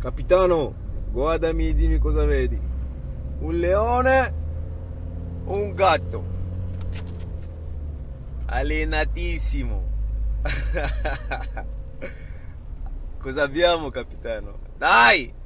Capitano, guardami e dimmi cosa vedi. Un leone o un gatto? Allenatissimo. Cosa abbiamo, capitano? Dai!